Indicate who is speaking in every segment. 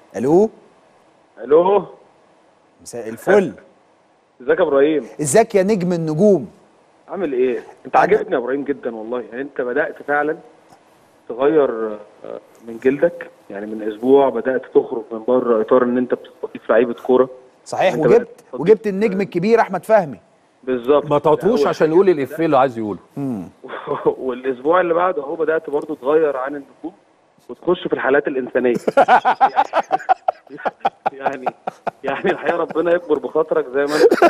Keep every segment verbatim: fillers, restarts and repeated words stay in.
Speaker 1: الو.
Speaker 2: الو.
Speaker 1: مساء الفل.
Speaker 2: ازيك يا ابراهيم؟
Speaker 1: ازيك يا نجم النجوم؟
Speaker 2: عامل ايه؟ انت عاجبني يا ابراهيم جدا والله، يعني انت بدأت فعلا تغير من جلدك، يعني من اسبوع بدأت تخرج من بره اطار ان انت بتستضيف لعيبه كوره.
Speaker 1: صحيح،
Speaker 2: انت
Speaker 1: وجبت وجبت النجم الكبير احمد فهمي.
Speaker 2: بالظبط،
Speaker 3: ما تعطوش عشان يقول الافيه اللي عايز يقوله.
Speaker 2: والاسبوع اللي بعده اهو بدأت برضو تغير عن النجوم وتخش في الحالات الانسانيه. يعني يعني الحقيقه ربنا يكبر بخاطرك زي ما انت.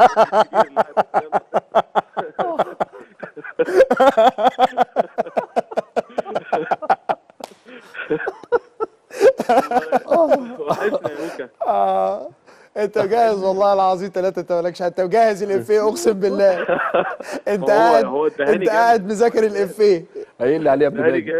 Speaker 2: وحشنا يا موكا.
Speaker 1: اه انت جاهز والله العظيم ثلاثة، انت مالكش، انت جاهز الافيه اقسم بالله. انت قاعد
Speaker 2: هو
Speaker 1: انت قاعد مذاكر الافيه.
Speaker 3: قايل لي عليه يا ابن
Speaker 2: ماجد.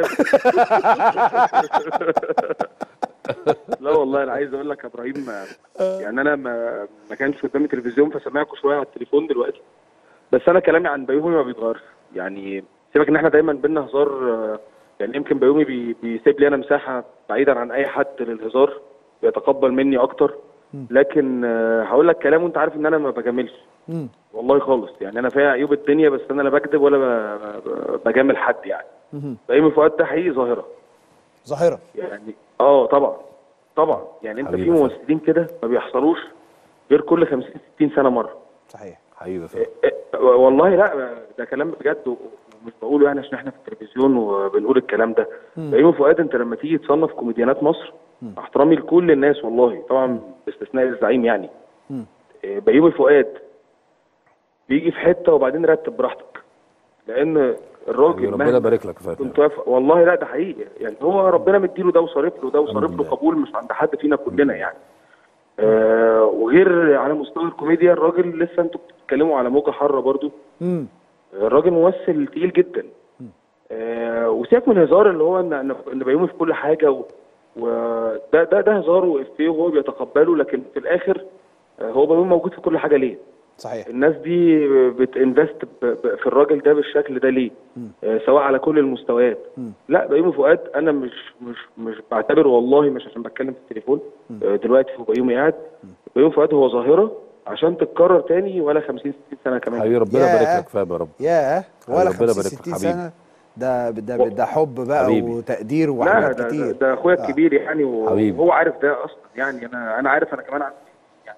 Speaker 2: لا والله انا عايز اقول لك يا ابراهيم، يعني انا ما ما كانش قدامي تلفزيون فسامعكم شويه على التليفون دلوقتي، بس انا كلامي عن بيومي ما بيتغيرش. يعني سيبك ان احنا دايما بينا هزار، يعني يمكن بيومي بي بيسيب لي انا مساحه بعيدا عن اي حد للهزار، بيتقبل مني اكتر. لكن هقول لك كلام وانت عارف ان انا ما بجاملش والله خالص، يعني انا فيها عيوب الدنيا بس انا لا بكذب ولا بجامل حد. يعني بيومي فؤاد ده حقيقي ظاهره
Speaker 1: ظاهره
Speaker 2: يعني. اه طبعا طبعا، يعني انت في ممثلين كده ما بيحصلوش غير كل خمسين ستين سنه مره.
Speaker 1: صحيح
Speaker 3: حقيقي
Speaker 2: والله لا ده كلام بجد ومش بقوله يعني عشان احنا في التلفزيون وبنقول الكلام ده. بيومي فؤاد انت لما تيجي تصنف كوميديانات مصر، احترامي لكل الناس والله طبعا باستثناء الزعيم، يعني بيومي فؤاد بيجي في حته وبعدين رتب براحتك، لان الراجل
Speaker 3: ربنا يبارك لك يا
Speaker 2: كنت واقف والله. لا ده حقيقي، يعني هو ربنا مديله ده وصارف له ده وصارف له قبول مش عند حد فينا كلنا يعني. آه وغير على مستوى الكوميديا الراجل لسه انتوا بتتكلموا على موجه حاره برضو.
Speaker 1: امم
Speaker 2: الراجل ممثل تقيل جدا. آه وسيبك من الهزار اللي هو ان ان بيومي في كل حاجه، وده ده ده هزار وافيه وهو بيتقبله، لكن في الاخر آه هو بيومي موجود في كل حاجه ليه؟
Speaker 1: صحيح.
Speaker 2: الناس دي بتنفست في الراجل ده بالشكل ده ليه؟ آه سواء على كل المستويات. م. لا بيومي فؤاد انا مش مش مش بعتبره والله، مش عشان بتكلم في التليفون آه دلوقتي هو بيومي قاعد. بيومي فؤاد هو ظاهره عشان تتكرر تاني ولا خمسين ستين سنه كمان.
Speaker 3: حبيبي ربنا يبارك لك فيها يا رب.
Speaker 1: ياه ولا خمسين ستين سنه، ده ده ده حب بقى حبيبي. وتقدير وحاجات
Speaker 2: لا
Speaker 1: كتير.
Speaker 2: ده, ده اخويا آه. الكبير يعني، وهو عارف ده اصلا. يعني انا انا عارف انا كمان عارف يعني.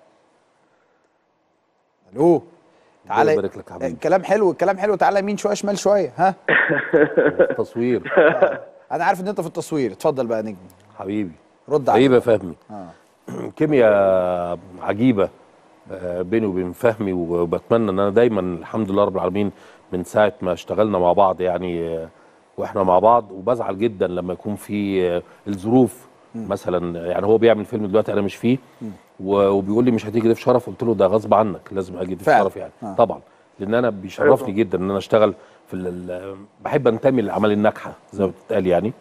Speaker 1: الو تعالى
Speaker 3: يبارك لك حبيبي.
Speaker 1: الكلام حلو الكلام حلو، تعالى يمين شويه شمال شويه. ها
Speaker 3: تصوير.
Speaker 1: آه. انا عارف ان انت في التصوير، اتفضل بقى يا نجم
Speaker 3: حبيبي.
Speaker 1: رد عليا.
Speaker 3: حبيبي يا فهمي.
Speaker 1: اه
Speaker 3: كيمياء عجيبه بيني وبين فهمي، وبتمنى ان انا دايما الحمد لله رب العالمين من ساعه ما اشتغلنا مع بعض يعني واحنا مع بعض، وبزعل جدا لما يكون في الظروف مثلا. يعني هو بيعمل فيلم دلوقتي انا مش فيه وبيقول لي مش هتيجي ضيف شرف، قلت له ده غصب عنك لازم اجي ضيف شرف يعني. آه. طبعا لان انا بيشرفني جدا ان انا اشتغل في بحب انتمي للاعمال الناجحه زي ما بتتقال يعني.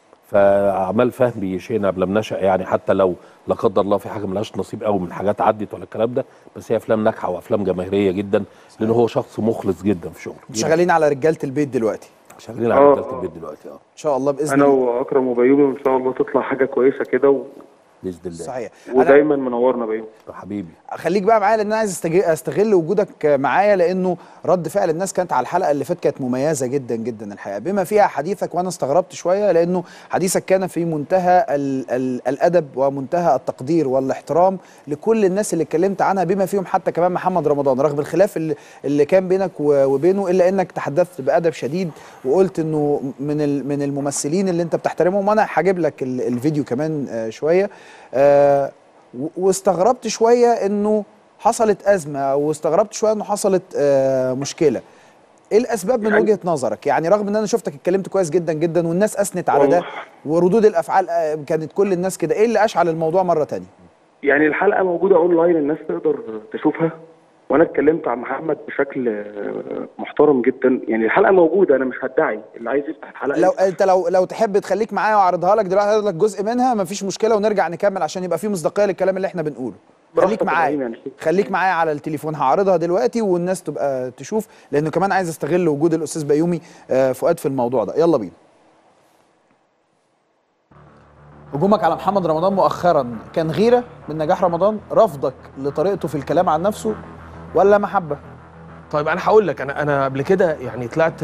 Speaker 3: فاعمال فهمي شئنا قبل ما نشأ يعني، حتى لو لا قدر الله في حاجه ملهاش نصيب قوي من حاجات عدت ولا الكلام ده، بس هي افلام ناجحه وافلام جماهيريه جدا. صحيح. لان هو شخص مخلص جدا في شغله.
Speaker 1: شغالين على رجاله البيت دلوقتي.
Speaker 3: شغالين على رجاله البيت دلوقتي اه ان
Speaker 1: شاء الله باذن
Speaker 2: الله.
Speaker 1: انا
Speaker 2: واكرم وبيومي وان شاء الله تطلع حاجه كويسه كده و...
Speaker 3: باذن الله.
Speaker 1: صحيح.
Speaker 2: ودايما منورنا بيومي
Speaker 3: حبيبي.
Speaker 1: خليك بقى معايا لان انا عايز استغل وجودك معايا، لانه رد فعل الناس كانت على الحلقه اللي فاتت كانت مميزه جدا جدا الحقيقه، بما فيها حديثك. وانا استغربت شويه لانه حديثك كان في منتهى ال ال الادب ومنتهى التقدير والاحترام لكل الناس اللي اتكلمت عنها، بما فيهم حتى كمان محمد رمضان، رغم الخلاف اللي, اللي كان بينك وبينه، الا انك تحدثت بادب شديد وقلت انه من من الممثلين اللي انت بتحترمهم. وانا هجيب لك الفيديو كمان شويه. آه واستغربت شويه انه حصلت ازمه، واستغربت شويه انه حصلت آه مشكله. ايه الاسباب من يعني وجهه نظرك؟ يعني رغم ان انا شفتك اتكلمت كويس جدا جدا والناس اثنت على ده وردود الافعال آه كانت كل الناس كده، ايه اللي اشعل الموضوع مره ثانيه؟
Speaker 2: يعني الحلقه موجوده اونلاين الناس تقدر تشوفها، وانا اتكلمت عن محمد بشكل محترم جدا. يعني الحلقه موجوده، انا مش هدعي، اللي عايز يفتح الحلقه
Speaker 1: لو انت لو لو تحب تخليك معايا واعرضها لك دلوقتي، هاخد لك جزء منها مفيش مشكله ونرجع نكمل عشان يبقى في مصداقيه للكلام اللي احنا بنقوله. خليك معايا يعني. خليك معايا على التليفون، هعرضها دلوقتي والناس تبقى تشوف، لانه كمان عايز استغل وجود الاستاذ بيومي فؤاد في الموضوع ده. يلا بينا. هجومك على محمد رمضان مؤخرا كان غيره من نجاح رمضان، رفضك لطريقته في الكلام عن نفسه، ولا محبه؟
Speaker 4: طيب انا هقول لك، انا انا قبل كده يعني طلعت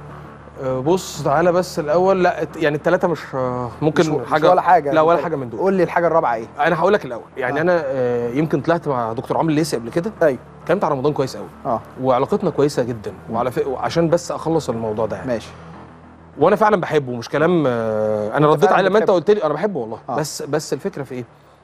Speaker 4: بص تعالى بس الاول، لا يعني الثلاثه مش ممكن
Speaker 1: مش
Speaker 4: حاجه
Speaker 1: مش ولا حاجه،
Speaker 4: لا ولا حاجه من دول.
Speaker 1: قول لي الحاجه الرابعه ايه؟
Speaker 4: انا هقول لك الاول يعني
Speaker 1: آه.
Speaker 4: انا آه يمكن طلعت مع دكتور عمرو الليثي قبل كده،
Speaker 1: ايوه
Speaker 4: اتكلمت عن رمضان كويس قوي
Speaker 1: اه
Speaker 4: وعلاقتنا كويسه جدا، وعلى فكره وعشان بس اخلص الموضوع ده يعني.
Speaker 1: ماشي.
Speaker 4: وانا فعلا بحبه، مش كلام آه انا رديت عليه لما انت قلت لي انا بحبه والله.
Speaker 1: آه.
Speaker 4: بس بس الفكره في ايه؟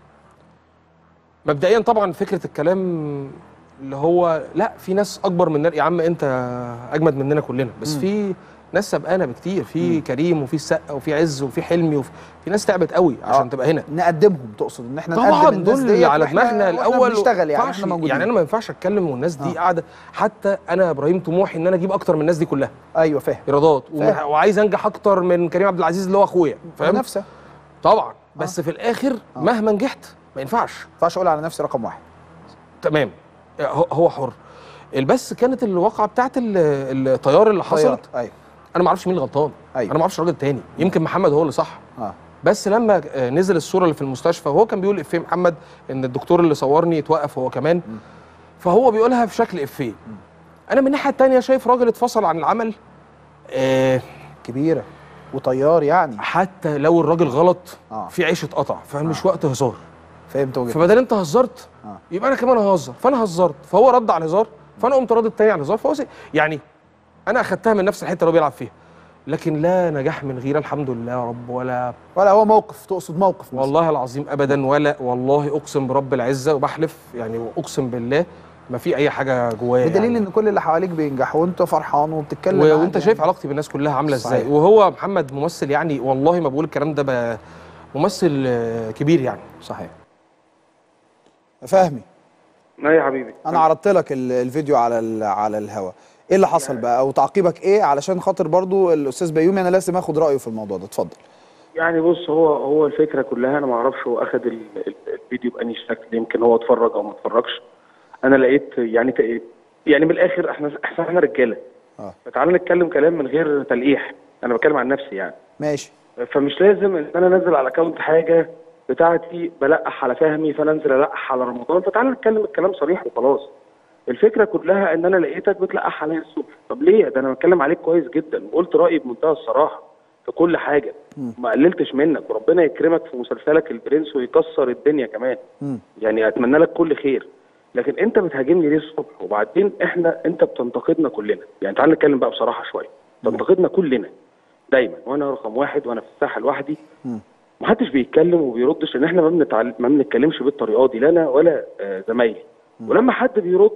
Speaker 4: مبدئيا طبعا فكره الكلام اللي هو لا في ناس اكبر مننا يا عم، انت اجمد مننا كلنا، بس م. في ناس سبقانا بكتير، في م. كريم وفي السقا وفي عز وفي حلمي وفي في ناس تعبت قوي عشان آه. تبقى هنا.
Speaker 1: نقدمهم تقصد ان احنا
Speaker 4: طبعا
Speaker 1: نقدم الناس
Speaker 4: دول على دماغنا الاول
Speaker 1: بنشتغل يعني احنا
Speaker 4: موجودين. يعني انا ما ينفعش اتكلم والناس دي آه. قاعده، حتى انا يا ابراهيم طموحي ان انا اجيب اكتر من الناس دي كلها.
Speaker 1: ايوه فاهم،
Speaker 4: ايرادات وعايز انجح اكتر من كريم عبد العزيز اللي هو اخويا، فاهم
Speaker 1: نفسه
Speaker 4: طبعا. بس
Speaker 1: آه.
Speaker 4: في الاخر آه. مهما نجحت ما ينفعش
Speaker 1: ما ينفعش اقول على نفسي رقم واحد.
Speaker 4: تمام، هو حر. بس كانت الواقعه بتاعت الطيار اللي حصلت،
Speaker 1: ايوه
Speaker 4: انا ما اعرفش مين الغلطان.
Speaker 1: أيوة.
Speaker 4: انا ما اعرفش راجل تاني، يمكن محمد هو اللي صح.
Speaker 1: اه
Speaker 4: بس لما نزل الصوره اللي في المستشفى وهو كان بيقول افيه محمد ان الدكتور اللي صورني يتوقف هو كمان، م. فهو بيقولها في شكل افيه. انا من الناحيه الثانيه شايف راجل اتفصل عن العمل آه
Speaker 1: كبيره وطيار يعني،
Speaker 4: حتى لو الراجل غلط
Speaker 1: آه.
Speaker 4: في عيش اتقطع، فمش
Speaker 1: آه.
Speaker 4: وقت هزار.
Speaker 1: فهمت وجهك.
Speaker 4: فبدل انت هزرت
Speaker 1: آه.
Speaker 4: يبقى انا كمان ههزر، فانا هزرت فهو رد على الهزار، فانا قمت رد التاني على الهزار، فهو يعني انا اخدتها من نفس الحته اللي هو بيلعب فيها. لكن لا نجاح من غيره الحمد لله يا رب، ولا
Speaker 1: ولا هو موقف تقصد موقف مثلا.
Speaker 4: والله العظيم ابدا، ولا والله اقسم برب العزه وبحلف يعني واقسم بالله ما في اي حاجه جوايا،
Speaker 1: بدليل
Speaker 4: يعني.
Speaker 1: ان كل اللي حواليك بينجحوا وانت فرحان وبتتكلم
Speaker 4: و... وانت
Speaker 1: يعني.
Speaker 4: شايف علاقتي بالناس كلها عامله ازاي، وهو محمد ممثل يعني والله ما بقول الكلام ده ب... ممثل كبير يعني.
Speaker 1: صحيح. فهمي
Speaker 2: ايه يا حبيبي،
Speaker 1: انا عرضت لك الفيديو على على الهوا، ايه اللي حصل بقى او تعقيبك ايه علشان خاطر برضو الاستاذ بيومي انا لازم اخد رايه في الموضوع ده؟ اتفضل.
Speaker 2: يعني بص، هو هو الفكره كلها انا ما اعرفش هو اخد الفيديو بأني شكل، يمكن هو اتفرج او ما اتفرجش. انا لقيت يعني يعني من الاخر احنا احنا احنا رجاله
Speaker 1: اه
Speaker 2: فتعالى نتكلم كلام من غير تلقيح، انا بتكلم عن نفسي يعني.
Speaker 1: ماشي.
Speaker 2: فمش لازم ان انا انزل على اكونت حاجه بتاعتي بلقح على فهمي فانا انزل القح على رمضان، فتعالى نتكلم الكلام صريح وخلاص. الفكره كلها ان انا لقيتك بتلقح عليا الصبح، طب ليه؟ ده انا بتكلم عليك كويس جدا وقلت رايي بمنتهى الصراحه في كل حاجه، ما قللتش منك، وربنا يكرمك في مسلسلك البرنس ويكسر الدنيا كمان. م. يعني اتمنى لك كل خير. لكن انت بتهاجمني ليه الصبح؟ وبعدين احنا انت بتنتقدنا كلنا، يعني تعال نتكلم بقى بصراحه شويه. بتنتقدنا كلنا دايما، وانا رقم واحد وانا في الساحه لوحدي، محدش بيتكلم وبيردش، لان احنا ما بنتعل... ما بنتكلمش بالطريقه دي، لا انا ولا آه زمايلي. ولما حد بيرد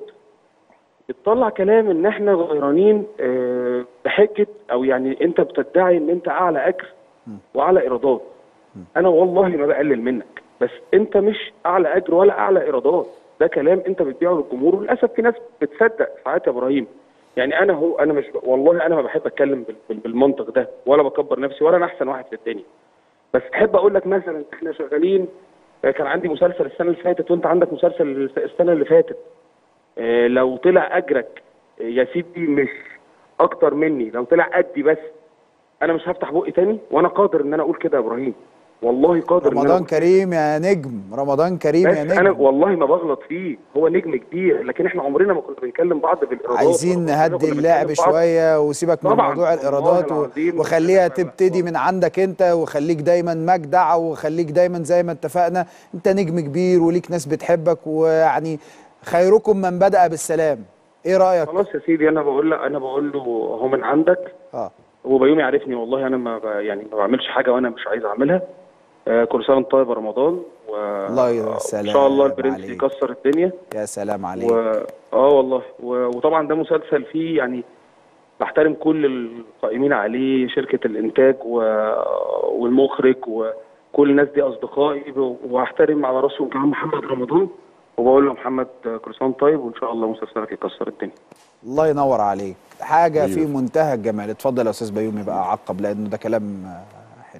Speaker 2: بتطلع كلام ان احنا غيرانين آه بحجه، او يعني انت بتدعي ان انت اعلى اجر واعلى ايرادات. انا والله ما بقلل منك، بس انت مش اعلى اجر ولا اعلى ايرادات، ده كلام انت بتبيعه للجمهور، وللاسف في ناس بتصدق ساعات يا ابراهيم. يعني انا هو انا مش والله انا ما بحب اتكلم بالمنطق ده، ولا بكبر نفسي، ولا انا احسن واحد في الدنيا. بس احب اقول لك مثلا احنا شغالين، كان عندي مسلسل السنه اللي فاتت وانت عندك مسلسل السنه اللي فاتت، اه لو طلع اجرك يا سيدي مش اكتر مني، لو طلع قدي بس انا مش هفتح بقي تاني، وانا قادر ان انا اقول كده يا ابراهيم، والله قادر.
Speaker 1: رمضان كريم يا نجم، رمضان كريم يا نجم.
Speaker 2: انا والله ما بغلط فيه، هو نجم كبير، لكن احنا عمرنا ما كنا بنكلم بعض بالايرادات.
Speaker 1: عايزين نهدي اللعب شويه وسيبك من موضوع الايرادات و... وخليها تبتدي من عندك انت، وخليك دايما مجدع، وخليك دايما زي ما اتفقنا انت نجم كبير وليك ناس بتحبك، ويعني خيركم من بدأ بالسلام. ايه رايك؟
Speaker 2: خلاص يا سيدي، انا بقول له انا بقول له هو من عندك. اه هو بيومي يعرفني والله، انا ما ب... يعني ما بعملش حاجه وانا مش عايز اعملها. آه كل سنه وانت طيب يا رمضان، و
Speaker 1: الله يا سلام،
Speaker 2: ان شاء الله البرنس يكسر الدنيا.
Speaker 1: يا سلام عليك.
Speaker 2: و... اه والله و... وطبعا ده مسلسل فيه يعني بحترم كل القائمين عليه، شركه الانتاج و... والمخرج وكل الناس دي اصدقائي، واحترم على راسهم كمان محمد رمضان، وبقول له محمد كل سنه طيب، وان شاء الله مسلسلك يكسر الدنيا.
Speaker 1: الله ينور عليك، حاجه أيوه. في منتهى الجمال. اتفضل يا استاذ بيومي بقى عقب، لانه ده كلام حلو.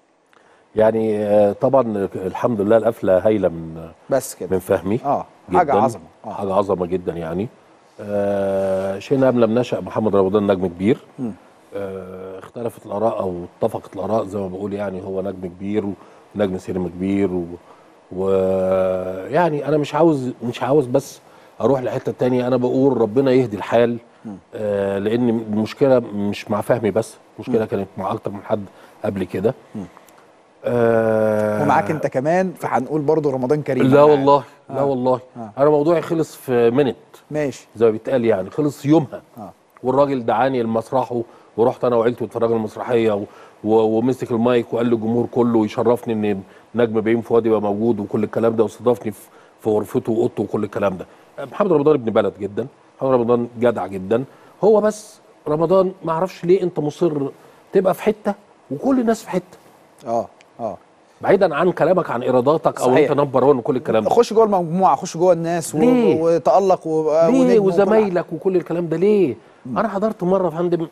Speaker 3: يعني طبعا الحمد لله القفله هايله من
Speaker 1: بس كده
Speaker 3: من فهمي.
Speaker 1: اه حاجه عظمه
Speaker 3: آه. حاجه عظمه جدا يعني. آه شئنا ام لم نشأ محمد رمضان نجم كبير. آه اختلفت الاراء او اتفقت الاراء زي ما بقول، يعني هو نجم كبير نجم سينما كبير ويعني و... انا مش عاوز مش عاوز بس اروح لحته تانية. انا بقول ربنا يهدي الحال، آه لان المشكله مش مع فهمي بس، المشكله كانت مع اكتر من حد قبل كده.
Speaker 1: آه ومعاك انت كمان، فهنقول برضو رمضان كريم.
Speaker 3: لا والله
Speaker 1: آه.
Speaker 3: لا والله
Speaker 1: آه.
Speaker 3: انا موضوعي خلص في منت،
Speaker 1: ماشي
Speaker 3: زي ما بيتقال يعني، خلص يومها.
Speaker 1: آه.
Speaker 3: والراجل دعاني لمسرحه ورحت انا وعيلتي واتفرجنا المسرحيه و... و... ومسك المايك وقال للجمهور كله يشرفني ان نجم بيومي فؤاد يبقى موجود وكل الكلام ده، واستضافني في, في غرفته واوضته وكل الكلام ده. محمد رمضان ابن بلد جدا، محمد رمضان جدع جدا. هو بس رمضان ما اعرفش ليه انت مصر تبقى في حته وكل الناس في حته.
Speaker 1: اه اه
Speaker 3: بعيدا عن كلامك عن ايراداتك او
Speaker 1: صحيح.
Speaker 3: انت نمبر وان وكل الكلام ده.
Speaker 1: خش جوه المجموعه، خش جوه الناس و...
Speaker 3: ليه؟
Speaker 1: وتالق و...
Speaker 3: ليه وزمايلك وكل الكلام ده ليه؟ مم. انا حضرت مره في فندم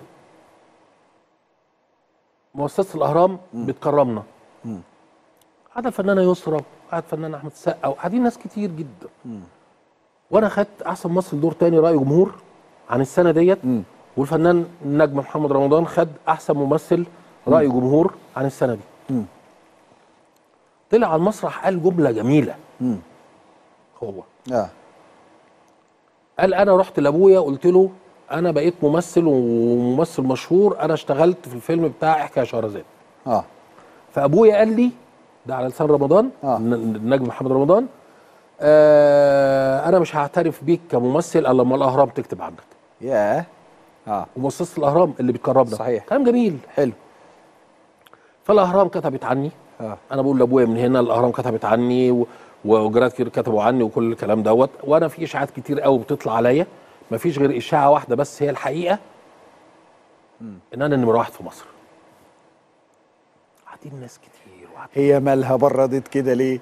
Speaker 3: مؤسسه الاهرام بتكرمنا، قعد الفنانه يسرا وقعد فنان احمد السقا وقاعدين ناس كتير جدا. مم. وانا خدت احسن ممثل دور تاني راي جمهور عن السنه ديت، والفنان النجم محمد رمضان خد احسن ممثل راي جمهور عن السنه دي. مم. طلع على المسرح قال جمله جميله. مم. هو
Speaker 1: اه
Speaker 3: قال انا رحت لابويا قلت له انا بقيت ممثل وممثل مشهور، انا اشتغلت في الفيلم بتاع احكي يا شهرزاد.
Speaker 1: اه
Speaker 3: فابويا قال لي ده على لسان رمضان، آه. النجم محمد رمضان، آه انا مش هعترف بيك كممثل الا لما الاهرام تكتب عنك.
Speaker 1: ياه اه
Speaker 3: ومؤسسه الاهرام اللي بتكرمنا.
Speaker 1: صحيح،
Speaker 3: كلام جميل
Speaker 1: حلو.
Speaker 3: فالاهرام كتبت عني. آه. انا بقول لابويا من هنا الاهرام كتبت عني و... وجرات كتير كتبوا عني وكل الكلام دوت، وانا في اشاعات كتير قوي بتطلع عليا، مفيش غير اشاعه واحده بس هي الحقيقه، مم. ان انا نمره واحد في مصر. قاعدين ناس كتير وقاعدين.
Speaker 1: هي مالها بردت كده ليه؟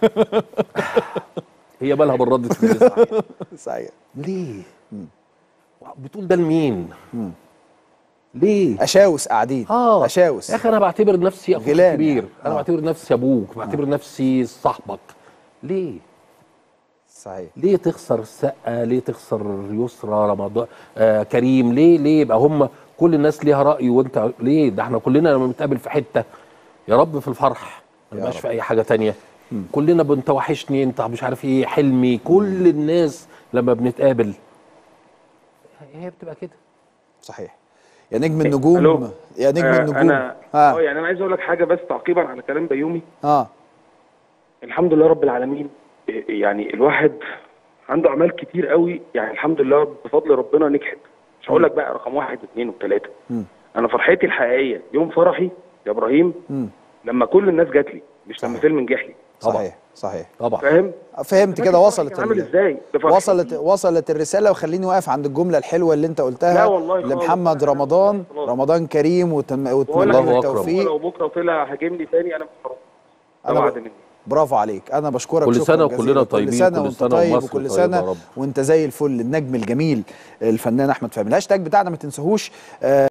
Speaker 3: هي مالها بردت كده صحيح.
Speaker 1: صحيح.
Speaker 3: ليه؟ مم. بتقول ده لمين؟ مم. ليه؟
Speaker 1: اشاوس قاعدين.
Speaker 3: اه
Speaker 1: اشاوس
Speaker 3: يا اخي انا بعتبر نفسي اخوك كبير، يعني.
Speaker 1: آه.
Speaker 3: انا بعتبر نفسي ابوك، بعتبر آه. نفسي صاحبك. ليه؟
Speaker 1: صحيح.
Speaker 3: ليه تخسر السقا؟ ليه تخسر يسرا رمضان آه كريم؟ ليه ليه يبقى هم كل الناس ليها راي وانت ليه؟ ده احنا كلنا لما بنتقابل في حته يا رب في الفرح ما يبقاش في اي حاجه تانية. م. كلنا انت وحشني انت مش عارف ايه حلمي، كل الناس لما بنتقابل هي بتبقى كده.
Speaker 1: صحيح. يا نجم النجوم.
Speaker 2: ألو.
Speaker 1: يا نجم
Speaker 2: آه
Speaker 1: النجوم.
Speaker 2: انا اه يعني انا عايز اقول لك حاجه بس تعقيبا على كلام بيومي.
Speaker 1: اه
Speaker 2: الحمد لله رب العالمين، يعني الواحد عنده اعمال كتير قوي، يعني الحمد لله بفضل ربنا نجحت. مش هقول لك بقى رقم واحد واثنين وثلاثه. انا فرحتي الحقيقيه يوم فرحي يا ابراهيم م. لما كل الناس جات لي، مش صحيح. لما فيلم نجح لي.
Speaker 1: صحيح صحيح
Speaker 3: طبعا.
Speaker 2: فاهم؟
Speaker 1: فهمت كده. وصلت
Speaker 2: عامل ازاي؟
Speaker 1: وصلت وصلت الرساله. وخليني واقف عند الجمله الحلوه اللي انت قلتها.
Speaker 2: لا والله
Speaker 1: لمحمد رمضان، رمضان كريم واتمنى له التوفيق.
Speaker 2: لو بكره طلع هاجمني تاني انا مش هروح. انا ب...
Speaker 1: برافو عليك. انا بشكرك.
Speaker 3: كل سنه وكلنا طيبين.
Speaker 1: كل سنه وانت طيب وكل سنه وانت زي الفل. النجم الجميل الفنان احمد فهمي. الهاشتاج بتاعنا ما تنساهوش.